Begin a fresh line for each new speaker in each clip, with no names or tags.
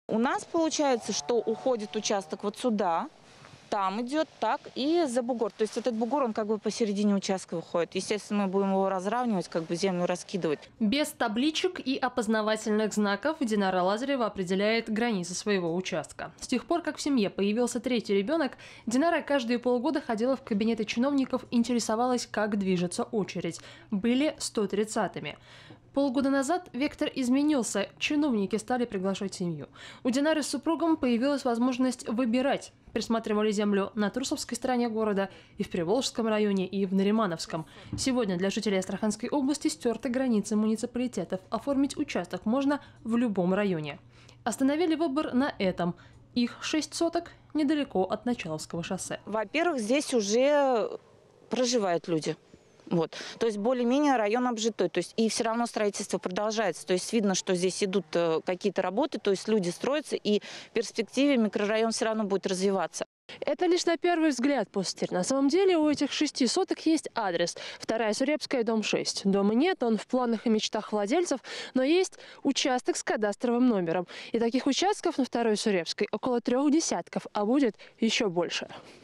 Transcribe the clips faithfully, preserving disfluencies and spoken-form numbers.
У нас получается, что уходит участок вот сюда, там идет так и за бугор. То есть этот бугор, он как бы посередине участка выходит. Естественно, мы будем его разравнивать, как бы землю раскидывать.
Без табличек и опознавательных знаков Динара Лазарева определяет границы своего участка. С тех пор, как в семье появился третий ребенок, Динара каждые полгода ходила в кабинеты чиновников, интересовалась, как движется очередь. Были сто тридцатыми. Полгода назад вектор изменился, чиновники стали приглашать семью. У Динары с супругом появилась возможность выбирать. Присматривали землю на Трусовской стороне города, и в Приволжском районе, и в Наримановском. Сегодня для жителей Астраханской области стерты границы муниципалитетов. Оформить участок можно в любом районе. Остановили выбор на этом. Их шесть соток недалеко от Началовского шоссе.
Во-первых, здесь уже проживают люди. Вот. То есть более-менее район обжитой. То есть и все равно строительство продолжается. То есть видно, что здесь идут какие-то работы, то есть люди строятся, и в перспективе микрорайон все равно будет развиваться.
Это лишь на первый взгляд пустырь. На самом деле у этих шести соток есть адрес. Вторая Сурепская, дом шесть. Дома нет, он в планах и мечтах владельцев, но есть участок с кадастровым номером. И таких участков на Второй Сурепской около трех десятков, а будет еще больше.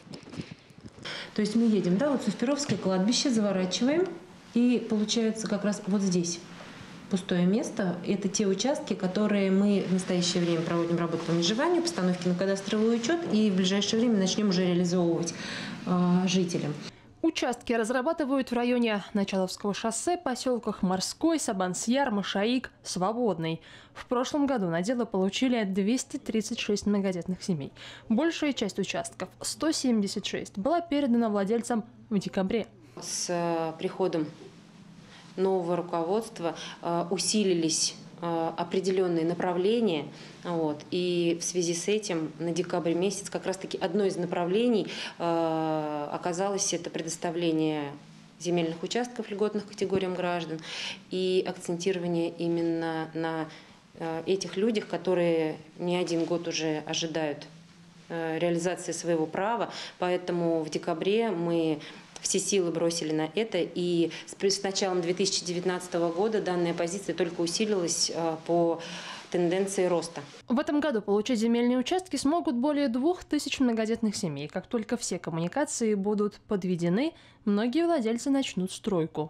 То есть мы едем, да, вот Суспировское кладбище, заворачиваем, и получается как раз вот здесь пустое место. Это те участки, которые мы в настоящее время проводим работу по межеванию, постановки на кадастровый учет, и в ближайшее время начнем уже реализовывать э, жителям.
Участки разрабатывают в районе Началовского шоссе, поселках Морской, Сабансьяр, Машаик, Свободный. В прошлом году на дело получили двести тридцать шесть многодетных семей. Большая часть участков, сто семьдесят шесть, была передана владельцам в декабре.
С приходом нового руководства усилились определенные направления. Вот. И в связи с этим на декабрь месяц как раз-таки одно из направлений э, оказалось это предоставление земельных участков льготных категориям граждан и акцентирование именно на э, этих людях, которые не один год уже ожидают э, реализации своего права. Поэтому в декабре мы все силы бросили на это, и с началом две тысячи девятнадцатого года данная позиция только усилилась по тенденции роста.
В этом году получить земельные участки смогут более двух тысяч многодетных семей. Как только все коммуникации будут подведены, многие владельцы начнут стройку.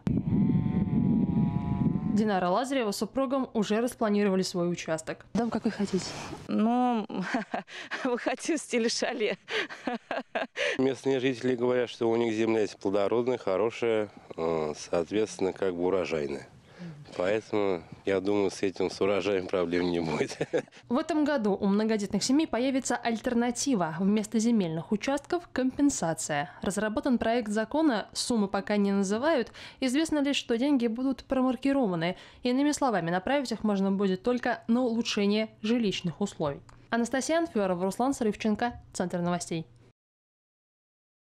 Динара Лазарева с супругом уже распланировали свой участок.
Дом какой хотите?
Ну, вы хотите в стиле шале.
Местные жители говорят, что у них земля есть плодородная, хорошая, соответственно, как бы урожайная. Поэтому, я думаю, с этим, с урожаем проблем не будет.
В этом году у многодетных семей появится альтернатива. Вместо земельных участков – компенсация. Разработан проект закона, суммы пока не называют. Известно лишь, что деньги будут промаркированы. Иными словами, направить их можно будет только на улучшение жилищных условий. Анастасия Анферова, Руслан Срывченко, Центр новостей.